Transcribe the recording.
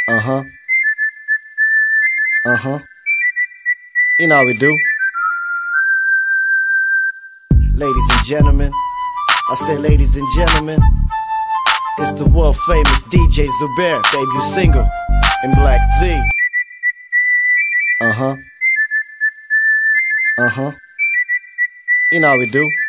Uh-huh. Uh-huh. You know how we do. Ladies and gentlemen, I say ladies and gentlemen, it's the world famous DJ Zubair debut single in Black T. Uh-huh. Uh-huh. You know how we do.